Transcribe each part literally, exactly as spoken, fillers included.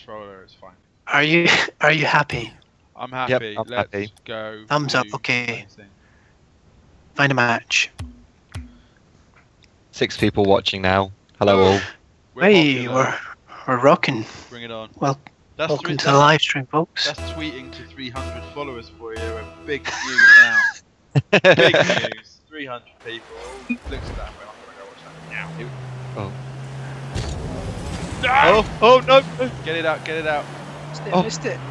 controller, it's fine. Are you are you happy? I'm happy. Yep, I'm Let's happy. go. Thumbs up, okay. Find a match. Six people watching now. Hello all. We're Hey, popular. we're we're rocking. Bring it on. Well, That's welcome three, to the that's, live stream, folks. that's tweeting to three hundred followers for you. We're big news now. Big news. three hundred people. Looks at that. I'm gonna go watch that now. Oh. No! Oh, oh no! Get it out, get it out. Missed it, Oh. missed it.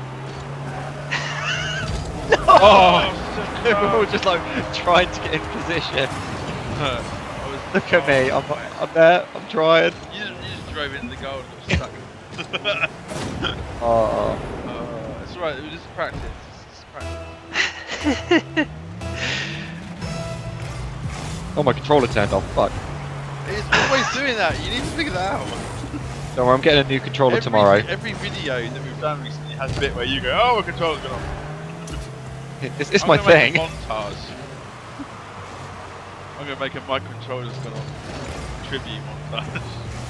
Oh! We're all just like trying to get in position. I was, Look at me, I'm, I'm there, I'm trying. You just, you just drove into the goal and got stuck. Oh. uh, it's alright, it was just practice. It's just practice. Oh, my controller turned off, fuck. It's always doing that, you need to figure that out. Don't worry, I'm getting a new controller every, tomorrow. Every video that we've done recently has a bit where you go, oh, my controller's gone off. It's, it's I'm my gonna make thing. a montage. I'm gonna make a my controller's gone off tribute montage.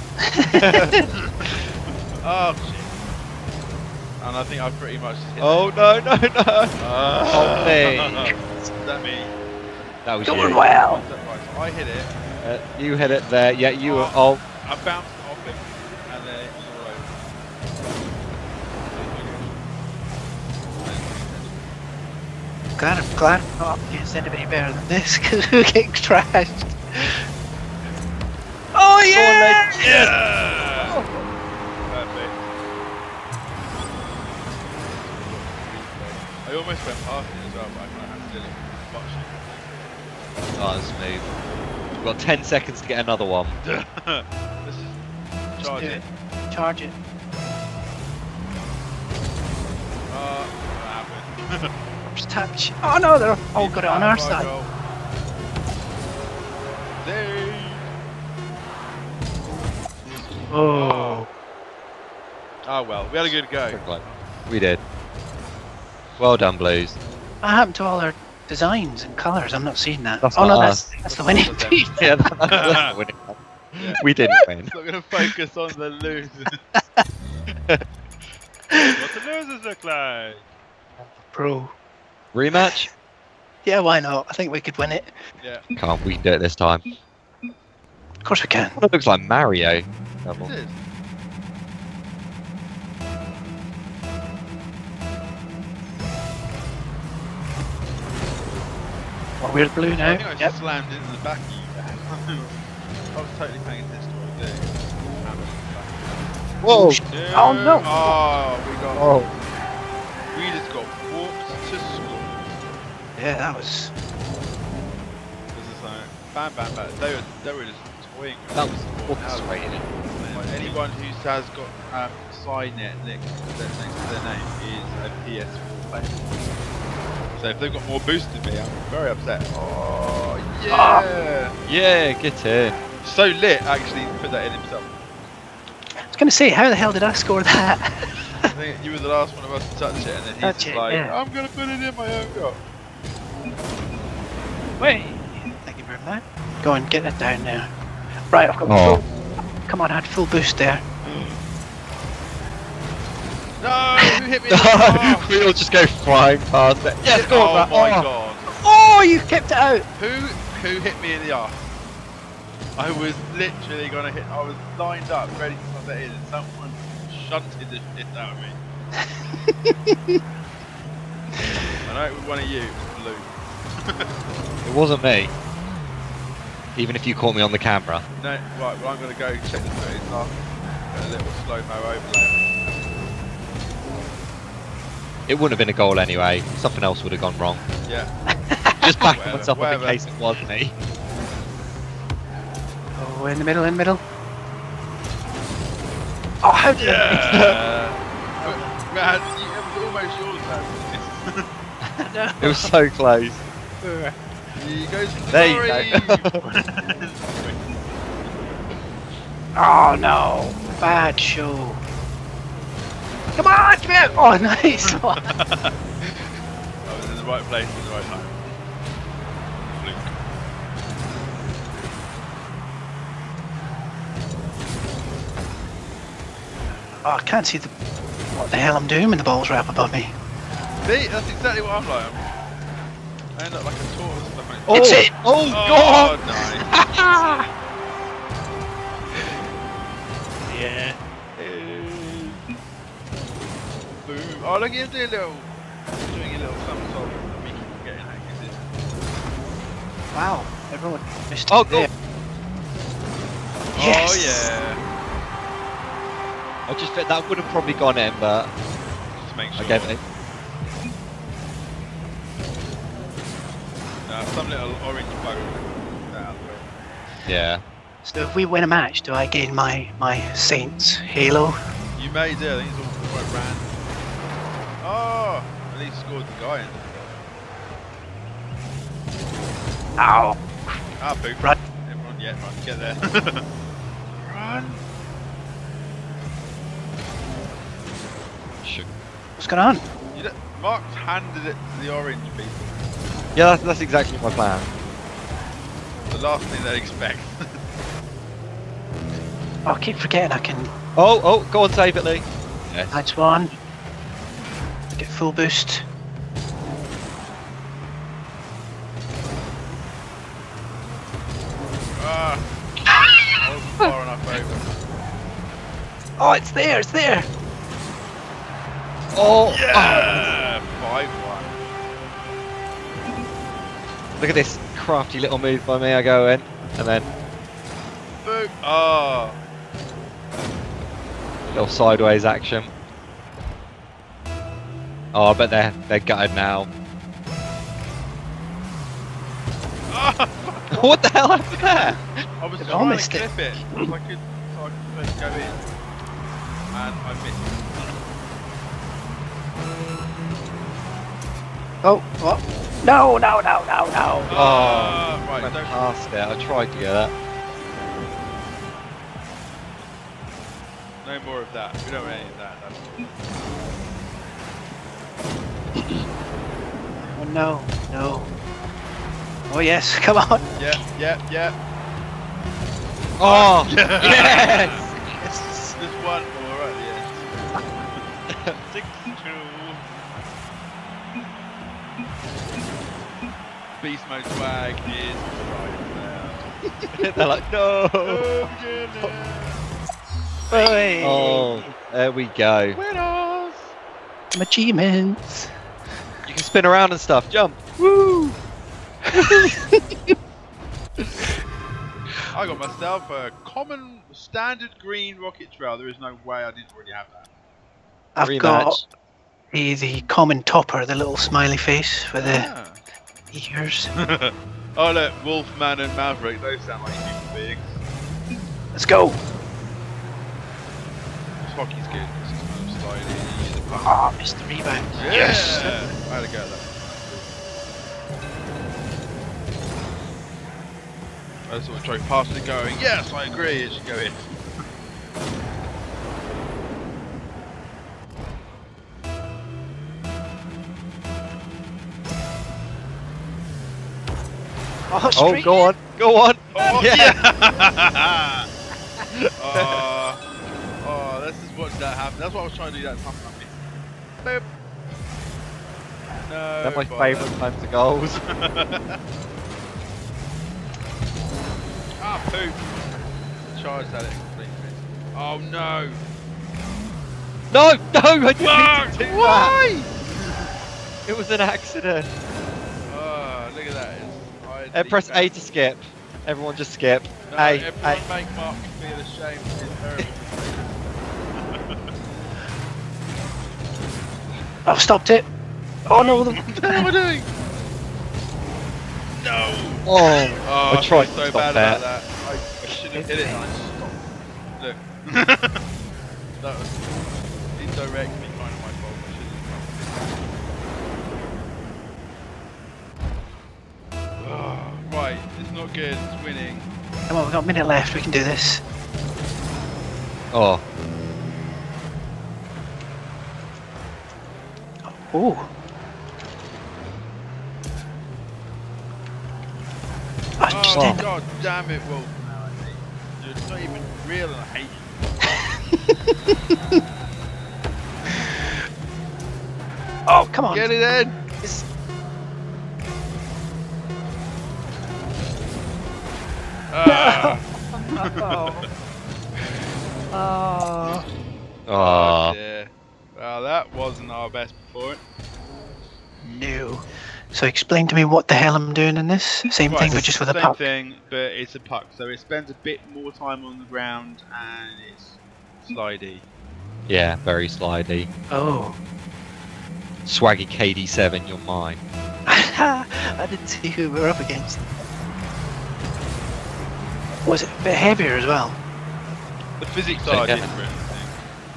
Oh shit. And I think I've pretty much just hit Oh no, no, no! Uh, Oh, me. Is that me? That was Going you. well. Right, so I hit it. Uh, you hit it there, yeah, you were. Oh. I bounced off him, and then it was all over. Glad I'm glad I'm not up against anybody better than this because we're getting trashed. Oh yeah! Yeah! Oh. Perfect. I almost went past it as well, but I kind of accidentally botched it. Oh, that's smooth. We've got ten seconds to get another one. Let's just charge do it. it. Charge it. Uh, what happened? Just touch. Oh no, they're all got it on our side. Oh. Oh well, we had a good go. We did. Well done, Blues. What happened to all our designs and colours? I'm not seeing that. That's oh no, not that's us. that's the winning That's them. team. Yeah, that, that's the winning one. Yeah. We didn't win. It's not going to focus on the losers. What the losers look like? Bro. Rematch? Yeah, why not? I think we could win it. Yeah. Come on, we can do it this time. Of course we can. It looks like Mario. Double. It is. Well, we're blue I now. think I Yep. slammed into the back of you. I was totally paying attention to what I was doing. Whoa! Yeah. Oh, no. Oh, we got. Oh. We just got warped to score. Yeah, that was. This is like bam, bam, bam. They were, they were just toying. with That the was score. Now, orchestrated. like, anyone who has got um, Signet next to their, next to their name is a P S four player. So if they've got more boost than me, I'm very upset. Oh yeah! Yeah, get in. So lit actually put that in himself. I was gonna say, how the hell did I score that? I think you were the last one of us to touch it, and then he's Touch just it, like, yeah. I'm gonna put it in my own goal. Wait. Thank you very much. Go on, get that down now. Right, I've got Oh. full. Come on, I had full boost there. No, who hit me in the arse? We all just go flying past it. Yes, go Oh on, my oh. god. Oh, you kept it out. Who who hit me in the arse? I was literally gonna hit. I was lined up, ready to put that in, and someone shunted the shit out of me. I know it was one of you. It was blue. It wasn't me. Even if you caught me on the camera. No, right. Well, I'm gonna go check the footage after. Got a little slow mo overlay. It wouldn't have been a goal anyway. Something else would have gone wrong. Yeah. Just backing Whatever, myself up in whatever. case it was me. Oh, in the middle, in the middle. Oh, how did Yeah. I Man, you, it was almost yours. Man. no. It was so close. He goes for the There you glory. Oh no, bad show. Come on, come here. Oh, nice one. I was in the right place at the right time. Fluke. Oh, I can't see the what the hell I'm doing when the balls wrap above me. See, that's exactly what I'm like. I'm, I end up like a tortoise. Or something. Oh, It's it! Oh, Oh, God! nice. Yeah. Boom. Oh, look at him doing a little, doing a little somersault. Making him getting hackers Wow, everyone missed Oh, it there. go. Yes! Oh, yeah. I just think that would have probably gone in, but Just to make sure. I gave it. No, some little orange bug out of the way. Yeah. So if we win a match, do I gain my, my Saints Halo? You may do, I think it's all quite random. Oh, at least scored the guy in. Ow! Ah, poop. Run. Everyone, yeah, run, get there. Run! Shoot. What's going on? You don't, Mark's handed it to the orange people. Yeah, that's, that's exactly my plan. The last thing they expect. Oh, I keep forgetting I can. Oh, oh, go on, save it, Lee. Yes. Nice one. Get full boost. Ah, I wasn't far enough over. Oh, it's there, it's there! Oh, Yeah! five one. oh, look at this crafty little move by me. I go in, and then Boom! Oh! little sideways action. Oh, I bet they're they're gutted now. Oh! What the hell happened there? I was It trying almost to did. clip it so I could, so I could go in. And I missed. Oh, what? No, no, no, no, no! Oh, right, Went don't. past it. I tried to get that. No more of that. We don't want any of that. That's Oh no, no. Oh yes, come on! Yeah, yeah, yeah. Oh, Yeah. yes! Yes. There's one more at the end. Six two. Beast mode swag is right now. They're like, no. Oh, goodness. Hey. Oh, there we go. Winners! Some achievements! You can spin around and stuff. Jump. Woo! I got myself a common standard green rocket trail. There is no way I didn't already have that. I've Rematch. got the, the common topper, the little smiley face with the Ah. ears. Oh look, Wolfman and Maverick, those sound like human beings. Let's go! This hockey's good. This is kind of sliding. You use a pump. Ah, missed the rebound. Yeah. Yes! I had a go at that. I sort of drove past it going, yes, I agree, it should go in. Oh, Oh, straight go on. Go on. Oh, Yeah. yeah! oh, oh, let's just watch that happen. That's what I was trying to do that time. I missed. Boop. No. They're my bother. favourite times of goals. Ah, poop. Charged at it completely. Oh no. No, no, I didn't Mark, mean to do why? that. It was an accident. Oh, look at that. It's, I Uh, press A to skip. Everyone just skip. No, A, everyone A. make Mark feel ashamed of his terrible. I've stopped it. Oh no! The... What the hell am I doing? No! Oh, Oh, I tried feel to so stop bad that. about that. I, I should have hit it and I stopped. Look. That was indirectly kind of my fault. I should have. Oh, right, it's not good. It's winning. Come on, we've got a minute left. We can do this. Oh, Oh. I just Oh, didn't. god damn it, Wolf. No, I hate you. You're not even real and I hate you. come on. Get it in! It's... Ah. oh. Oh. Oh Oh, dear. Well, that wasn't our best performance. No. So explain to me what the hell I'm doing in this. Same Right, thing, but it's just the with a same puck. thing, but it's a puck, so it spends a bit more time on the ground and it's slidey. yeah, very slidey. Oh. Swaggy K D seven, you're mine. I didn't see who we were up against. Was it a bit heavier as well? The physics are Yeah. different. I think.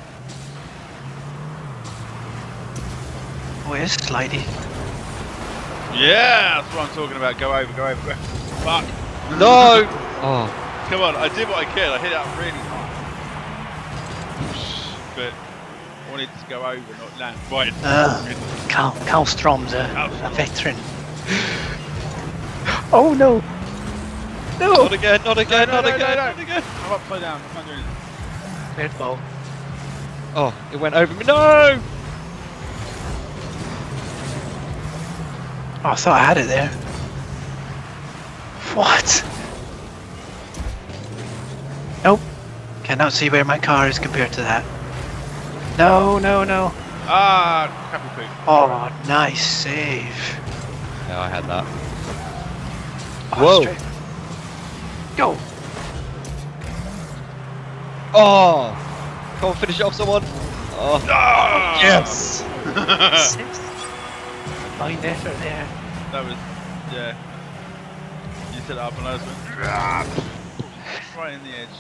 Oh, it is slidey. Yeah, that's what I'm talking about. Go over, go over. Go. Fuck. No! Oh, Come on, I did what I could. I hit it up really hard. But I wanted to go over, not land. Right. Uh, Cal, Cal Strom's a, Cal a Strom. veteran. Oh no! No! not again, not again, no, not no, no, again, no. not again. I'm upside down. I can't do anything. Red ball. Oh, it went over me. No! Oh, I thought I had it there. What? Nope. Cannot see where my car is compared to that. No, no, no. Ah, crappy poop. Oh, nice save. Yeah, I had that. Oh, Whoa. straight. Go. Oh! Come on, finish it off, someone. Oh, Ah! yes! Six. Fine effort there. That was, yeah. You set it up and I just went "Ah!" right in the edge.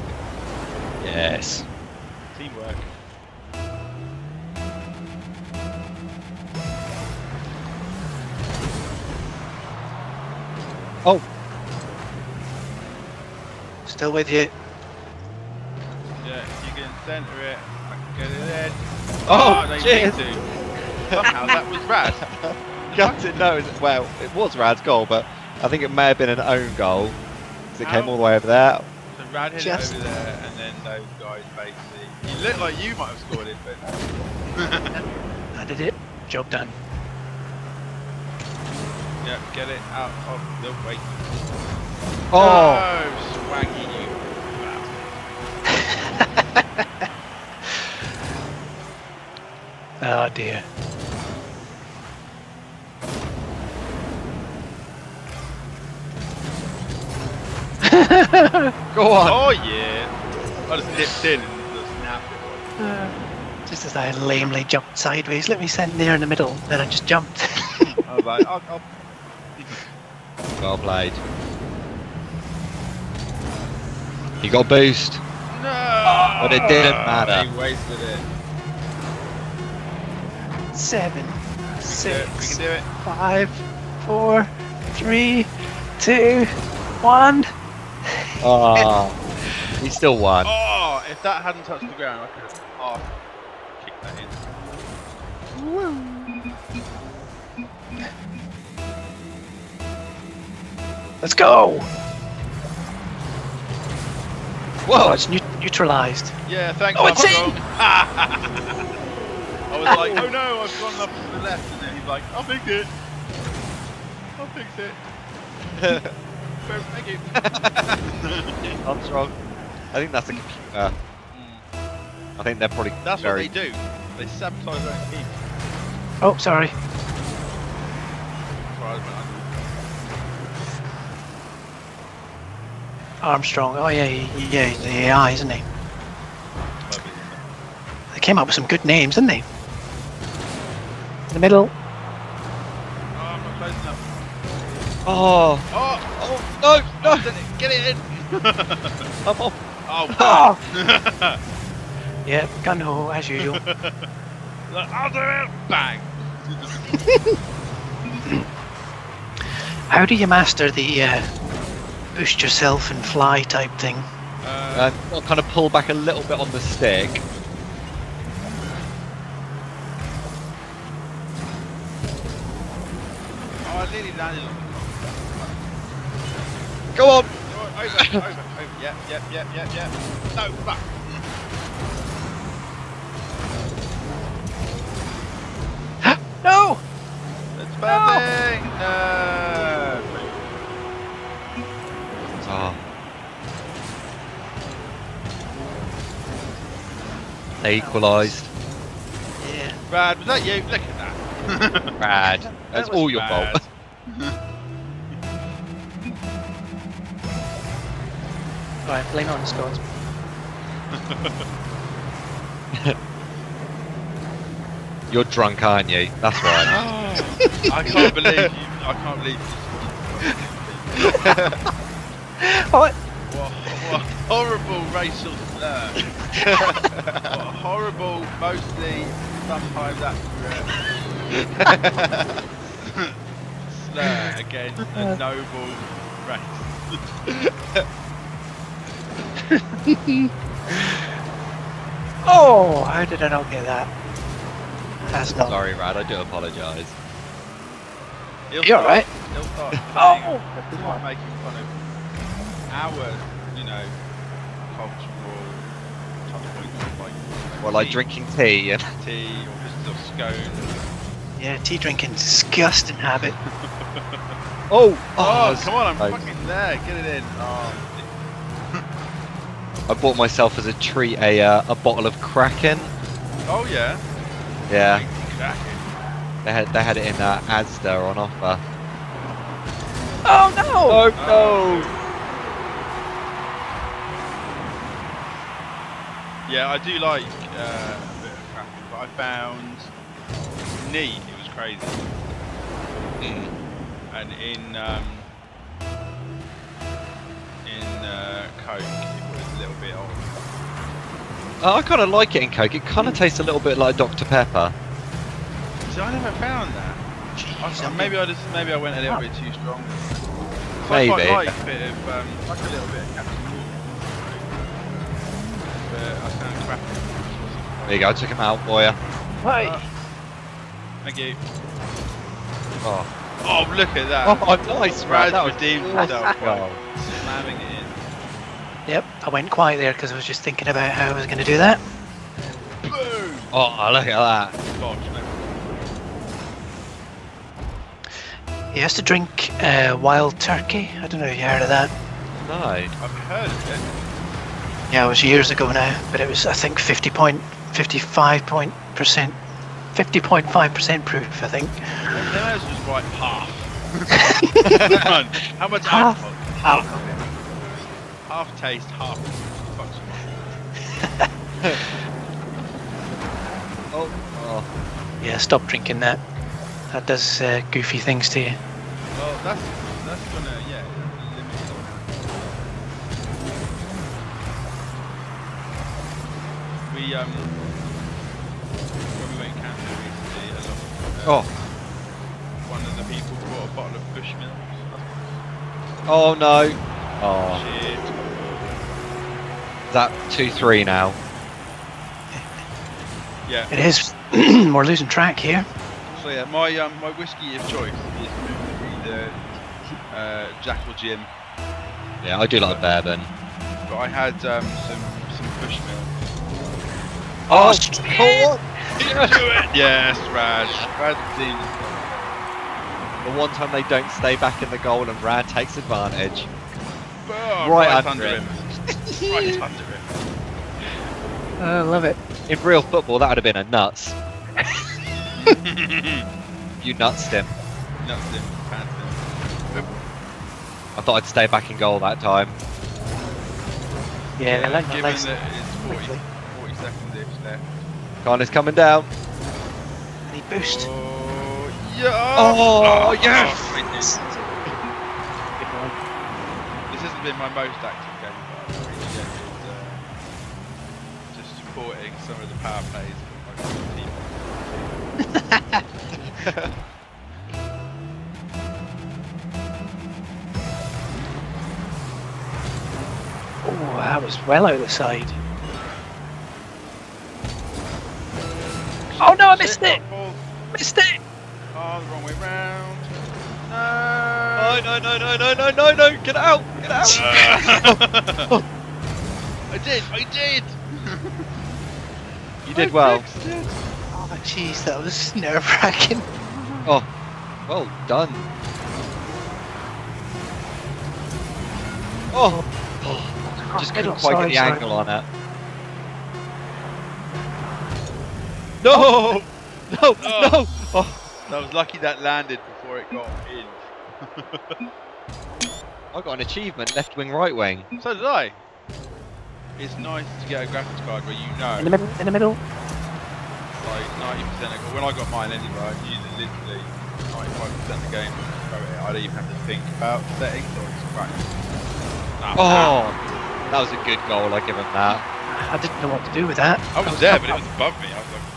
Yes. Teamwork. Oh, Still with you. Yeah, if you can centre it, I can get it in. Oh, no, you cheers. need to. Somehow that was rad. got it. No, it- well, it was Rad's goal, but I think it may have been an own goal because it came How? all the way over there. So Rad hit Just- it over there, and then those guys basically. You look like you might have scored it, but I did it. Job done. yeah, get it out of the way. Oh, No, swaggy you. Oh dear. go on. Oh yeah. I just nipped in and just snapped it. Uh, just as I lamely jumped sideways, let me stand there in the middle, then I just jumped. I was like, I'll, I'll Well played. You got a boost. no. But it didn't matter. He wasted it. Seven, We six, can do it. five, four, three, two, one. Ah, he still won. Oh, if that hadn't touched the ground, I could have half kicked that in. Let's go! Whoa! Oh, it's neut neutralized. Yeah, thanks. Oh, it's Armstrong. in! I was like, oh no, I've gone up to the left, and then he's like, I'll fix it. I'll fix it. Well, thank you. Armstrong. I think that's a computer. I think they're probably That's very. what they do. They sabotage their own team. Oh, sorry. That's why I went under. Armstrong. Oh yeah, he- yeah, he's the A I, isn't he? Lovely. They came up with some good names, didn't they? In the middle. Oh, I'm not close enough. Oh, Oh, oh no, oh, no! did it. Get it in. I'm off. Oh, Oh! Yeah, gun ho as usual. Look, I'll do it. Bang. How do you master the uh, boost yourself and fly type thing? Uh, And I'll kind of pull back a little bit on the stick. oh, I nearly landed on the Go on! Oh, over, over, over. Yep, yep, yep, yep, yep. No, fuck. No! It's burning! No! Oh. They equalised. Yeah. Rad, was that you? Look at that. Rad. That's That was all your bad. fault. Alright, blame it on the Scots. You're drunk, aren't you? That's right. I can't believe you. I can't believe you. What? What, what horrible racial slur. What horrible, mostly, sometimes accurate slur against a noble race. Oh, how did I not get that? That's not. Sorry, Rad. I do apologise. He'll You're start- right. He'll start Oh! start making fun of our, you know, cultural touch points like Well, like tea, drinking tea and tea or just a scone. Yeah, tea drinking, disgusting habit. oh, Oh, come on, I'm no. fucking there. Get it in. Oh, I bought myself as a treat a uh, a bottle of Kraken. oh yeah. Yeah, Cracking. they had they had it in uh, Asda on offer. Oh no! Oh no. Yeah, I do like uh, a bit of cracking, but I found neat. It was crazy. Mm. And in um, in uh, Coke, it was a little bit off. Oh, I kind of like it in Coke. It kind of tastes a little bit like Doctor Pepper. See, I never found that. I, Jeez, maybe I just maybe I went a little bit too strong. So Maybe. I quite like a bit of um, like a little bit of Captain Morgan. But I found cracking. There you go. I took him out for you. Why? Uh, Thank you. Oh, Oh, look at that. oh nice, Rad. Brad That was redeemed awesome. himself by Oh. slamming it in. Yep, I went quiet there because I was just thinking about how I was going to do that. Boom! Oh, look at that. Gosh, no. He has to drink uh, wild turkey. I don't know if you heard of that. No. I've heard of it. Yeah, it was years ago now, but it was I think fifty point, fifty-five point percent, fifty point five percent proof. I think. They might as well just write half. Come on, how much Half. alcohol? Alcohol. Half taste, half function. Oh, oh. Yeah, stop drinking that. That does uh, goofy things to you. Well, that's that's gonna yeah limit it. We um when we went camping recently, a lot of, uh, Oh. one of the people brought a bottle of Bushmilk. Oh no. Oh. Shit. Is that two three now? Yeah. It is. We're losing track here. So yeah, my um my whiskey of choice is either uh, Jack or Jim, Yeah, I do like bourbon. but I had um some some Bushmilk. Oh, oh, Do it! Yes, Rad. Rad Dean. The one time they don't stay back in the goal and Rad takes advantage. Oh, Right right, under under him. him. Right under him. I love it. In real football, that would have been a nuts. You nutsed him. Nuts him, pants him. I thought I'd stay back in goal that time. Yeah, they like Given nice. that it's forty, quickly. forty seconds ish left. Connor's coming down. And he boost. Oh, yeah! Oh, yes! I did. This hasn't been my most active game, but I appreciated uh, just supporting some of the power plays of my team. Oh, that was well out the side. Oh no, I missed Shit, it! oh, Missed it! oh, the wrong way round. No! No, no, no, no, no, no, no, no! Get out! Get out! I did, I did! You did I well. fixed it. Oh, jeez, that was nerve-wracking. Oh, well done. Oh, oh just couldn't quite sorry, get the sorry. angle on it. No! No! Oh. No! Oh. I was lucky that landed before it got in. I got an achievement, left wing, right wing. So did I. It's nice to get a graphics card where you know, In the middle, in the middle. like ninety percent of when I got mine anyway, I knew that literally ninety-five percent of the game was about it. I don't even have to think about settings or it's right. Oh, that was a good goal. I give him that. I didn't know what to do with that. I was there, but it was above me. I was like,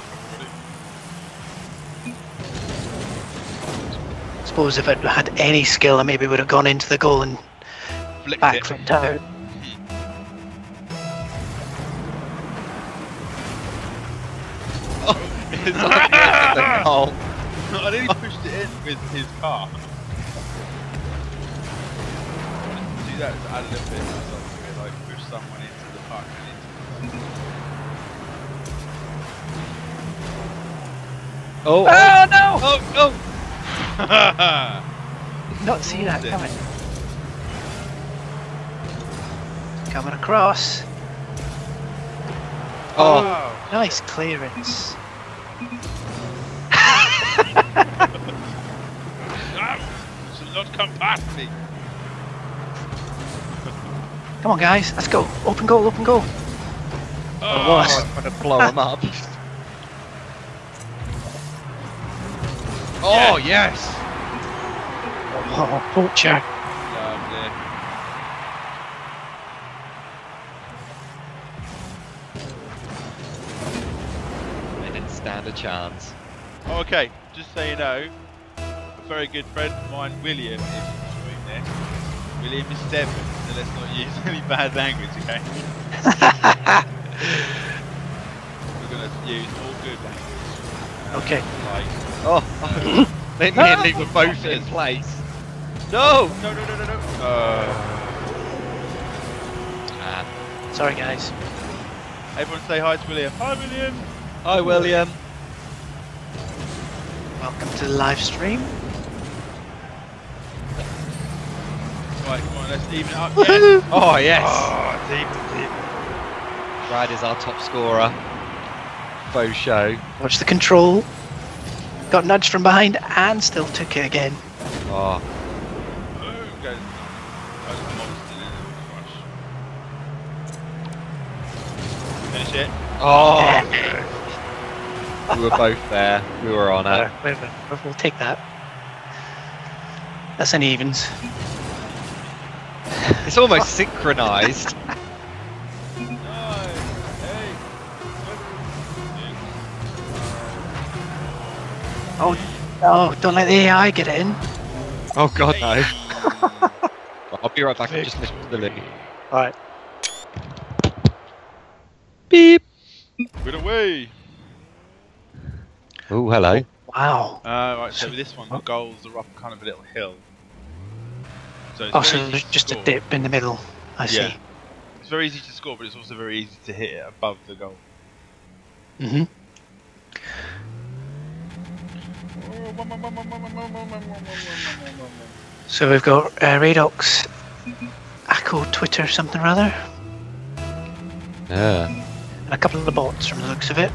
I suppose if I'd had any skill, I maybe would have gone into the goal and flicked back it. flipped out. It's like the goal. I nearly pushed it in with his car. Do that to add a little bit of stuff to it, like push someone into the park and into Oh, oh, Oh no! oh, no! Did not see that coming. Coming across. Oh, Wow. Nice clearance. Ah, should not come past me. Come on, guys, let's go. Open goal, open goal. Oh, it was. I'm gonna blow him up. Oh, yes! Oh, poacher. lovely. They didn't stand a chance. Oh, okay, just so you know, a very good friend of mine, William, is doing this. William is seven, so let's not use any bad language, okay? We're going to use all good language. Uh, Okay. Like, Oh, they nearly were both in place. No! no, no, no, no, no. Uh, Ah. Sorry, guys. everyone say hi to William. Hi, William. Hi, William. Welcome to the live stream. Right, come on, let's even it up. Yes. Oh, yes! Oh, it's even, it's even. Rad is our top scorer. Faux show. Watch the control. Got nudged from behind and still took it again. Oh, Boom goes. That's a monster in the rush. Finish it. oh! Yeah. We were both there. We were on it. We'll, we'll, we'll take that. That's an evens. It's almost synchronised. Nice. Hey. Oh, no, don't let the A I get in. Oh god, no. I'll be right back. I just missed the lead. Alright. Beep. Good away. Oh, hello. Wow. Uh, right, so with this one, the goals are up kind of a little hill. So it's Oh, very so easy there's to just a score. dip in the middle. I see. Yeah. It's very easy to score, but it's also very easy to hit it above the goal. Mm-hmm. So we've got uh, Radox, Echo, Twitter, something or other, Yeah. and a couple of the bots from the looks of it.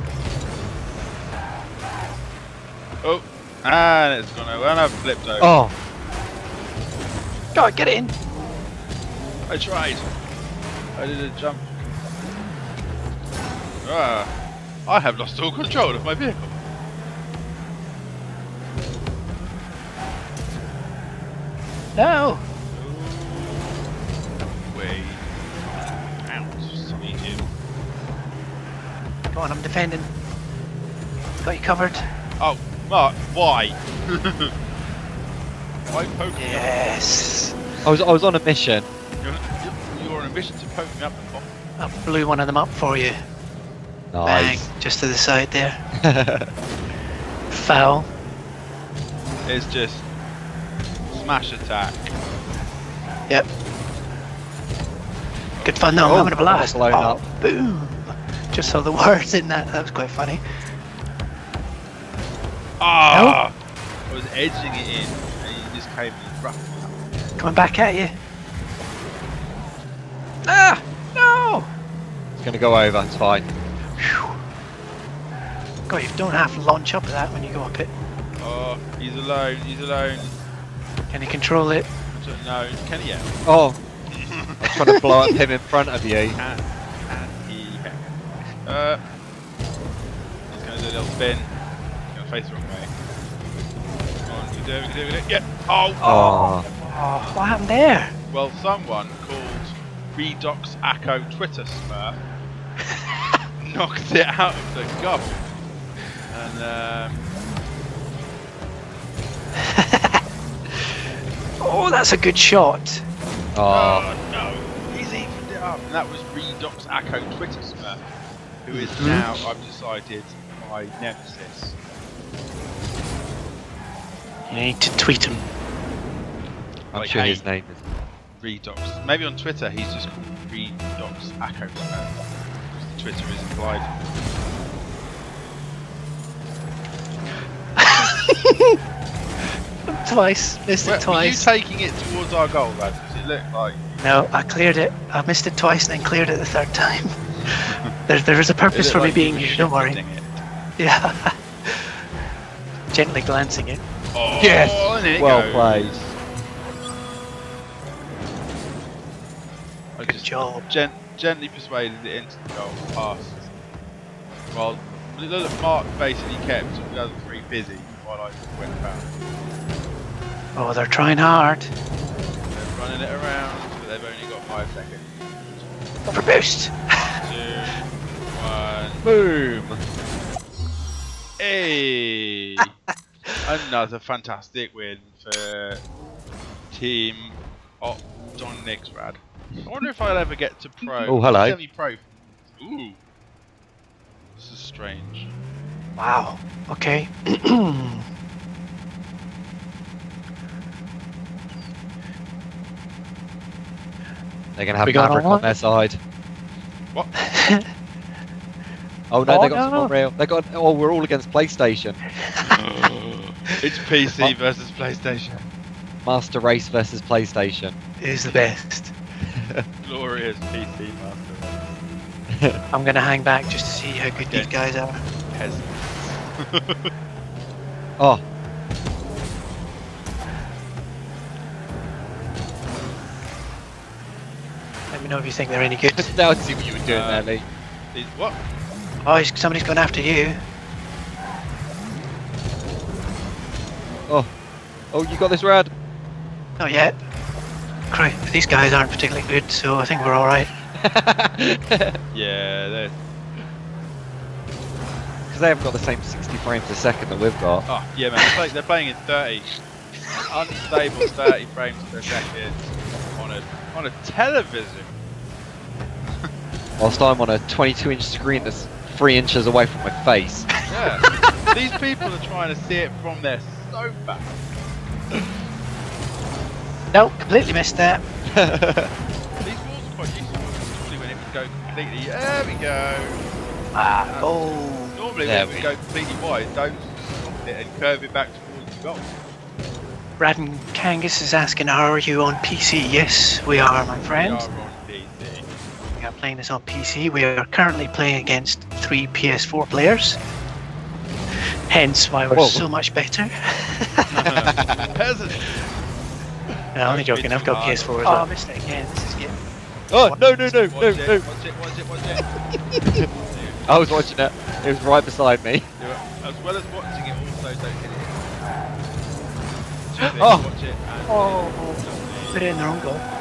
Oh, and it's gone over, and I've flipped over. Oh. Go, get it in. I tried. I did a jump. Ah, I have lost all control of my vehicle. No. Way out, Sonny Jim. Come on, I'm defending. Got you covered. Oh, Mark, why? Why poke me up? Yes. I was I was on a mission. You're, you're, you're on a mission to poke me up the bottom. I blew one of them up for you. Nice. Bang, just to the side there. Foul. It's just smash attack. Yep. Good fun though, Oh, I'm having a blast. blown Oh, up. boom. Just saw the words in that, that was quite funny. Ah! I was edging it in, and he just came in rough. Coming back at you. Ah! No! It's going to go over, it's fine. Whew. God, you don't have to launch up at that when you go up it. Oh, he's alone, he's alone. Can you control it? So, no, can he? Yeah. Oh! I was trying to blow up him in front of you. Can, can he? Uh, he's going to do a little spin. He's going to face the wrong way. Come on, we can do it, we can do it, we can do it. Yeah! Oh! Oh. Oh, what happened there? Well, someone called Redox Acco Twitter Smurf knocked it out of the gob. And, um... Oh, that's a good shot. Oh. oh no, he's evened it up. And that was Redox Acco Twitter Smurf, who is Mm-hmm. now, I've decided, my nemesis. You need to tweet him. I'm Like, sure hey, his name is. Redox. Maybe on Twitter he's just called Redox Acco Smurf. Because the Twitter is implied. Twice. Missed it Were, were you twice. taking it towards our goal, lad? Does it look like? No, I cleared it. I missed it twice and then cleared it the third time. there, there is a purpose Is it for like me you being were here, don't worry. shifting it? Yeah. Gently glancing it. Oh, Yes! and in it Well goes. played. I Good just job. Gent gently persuaded it into the goal, passed. Well, look at Marc basically kept the other three busy while I went about. Oh, they're trying hard. They're running it around, but they've only got five seconds. For boost. Two, one, Boom! hey! Another fantastic win for Team Optonics Rad. I wonder if I'll ever get to pro. Oh, hello. Semi-pro. Ooh. This is strange. Wow. Okay. They're going to have We got Maverick on on their side. What? Oh no, Oh, they got no. some real. They got. Oh, we're all against PlayStation. It's P C Oh. versus PlayStation. Master Race versus PlayStation. Is the best. Glorious P C Master. I'm gonna hang back just to see how good these guys are. Peasants. Oh, Let me know if you think they're any good. now I see what you were doing Uh, there, Lee. These- What? Oh, he's, somebody's going after you. Oh, oh, you got this, Rad. Not yet. Christ, these guys aren't particularly good, so I think we're alright. Yeah, they're. Because they haven't got the same sixty frames a second that we've got. Oh, yeah, man. They're, play, they're playing in thirty. Unstable thirty frames per second on a on a television. Whilst I'm on a twenty-two inch screen that's three inches away from my face. Yeah. These people are trying to see it from their sofa. Nope, completely missed that. These walls are quite useful. Normally when it would go completely, there we go. Ah, oh. Normally There when it we would go completely wide, don't stop it and curve it back towards the goal. Rad and Kangas is asking, are you on P C? Yes, we are, my friend. We are on P C. We are playing this on P C. We are currently playing against three P S four players. Hence why we're Whoa. so much better. Peasant. No, only Don't joking, be I've too got P S four hard. as well. Oh, I missed it again. This is good. Oh no no no no Watch no! it, watch it, watch it, watch it. I was watching it. It was right beside me. As well as watching it, also don't hit it. Just Oh. watch it and Oh, put it in their own goal.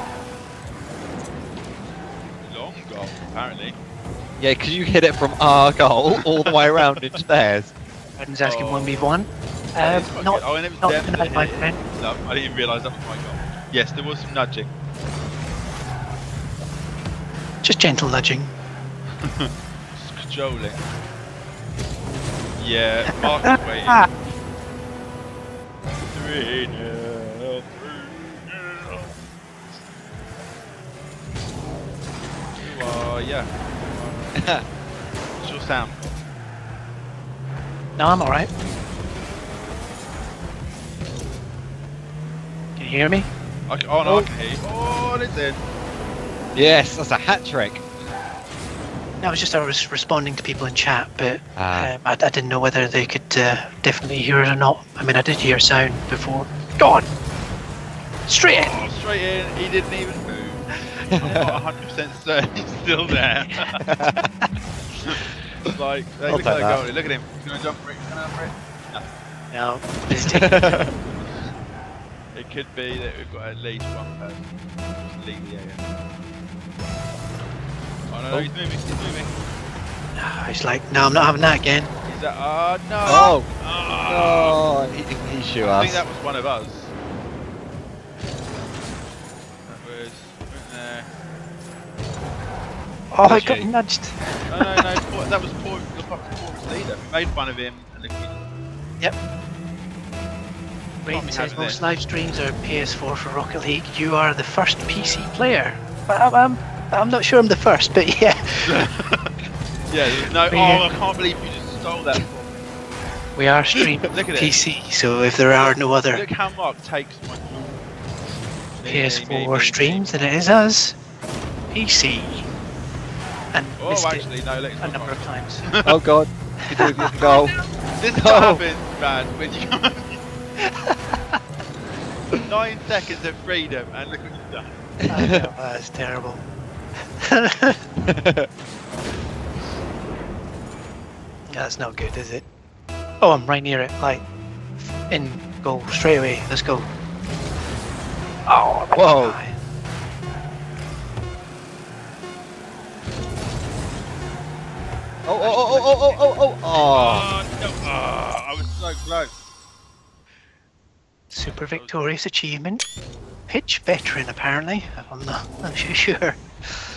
long goal, apparently. Yeah, because you hit it from our goal all the way around into theirs. Rad's asking Oh. one v one. That Um, is quite not, good. Oh, and it was not them tonight, that my hit it. friend. No, I didn't even realise that was my goal. Yes, there was some nudging. Just gentle nudging. Cajoling. Yeah, Mark is waiting. three nil, three nil. You are, yeah. What's your sound? No, I'm alright. you hear me? I can, oh no, Oh. I can hear you. Oh, and it's in. Yes, that's a hat trick. No, I was just I was responding to people in chat, but Ah. um, I, I didn't know whether they could uh, definitely hear it or not. I mean, I did hear sound before. Go on! Straight in! Oh, straight in. He didn't even move. I'm not one hundred percent certain he's still there. It's like, hey, I'll look take at that that. goalie. Look at him. He's going to jump for it. He's going to jump for it. No. No, it's taken. It could be that we've got at least one person. Just leave the area. Oh no, no, Oh. he's moving, he's moving. No, it's like, no, I'm not having that again. He's at, oh no! Oh. Oh. Oh, he, he shoot I us. think that was one of us. That was, went there. Oh, I Bless got you. nudged. No, no, no, poor, that was poor, the fucking poorest leader. We made fun of him and the kid. Yep. be Raiden says having most this. live streams are P S four for Rocket League. You are the first P C player. But I'm, I'm, I'm not sure I'm the first, but yeah. Yeah, there's no, oh, I can't believe you just stole that from me. We are streaming Look at it. P C, so if there are no other Look how Mark takes my P S four streams, then it is us. P C. And Oh, missed actually, it no, let's a not. number of times. Oh god. Could do with the goal. This is No. what happens, man, when you Nine seconds of freedom, and look what you've done. I know, that's terrible. That's not good, is it? Oh, I'm right near it. Like, in goal straight away. Let's go. Oh, I'm Whoa. high. Oh, oh, oh, oh, oh, oh, oh, oh. Oh, no. Oh, I was so close. Super victorious achievement. Pitch veteran, apparently. I'm not. I'm sure.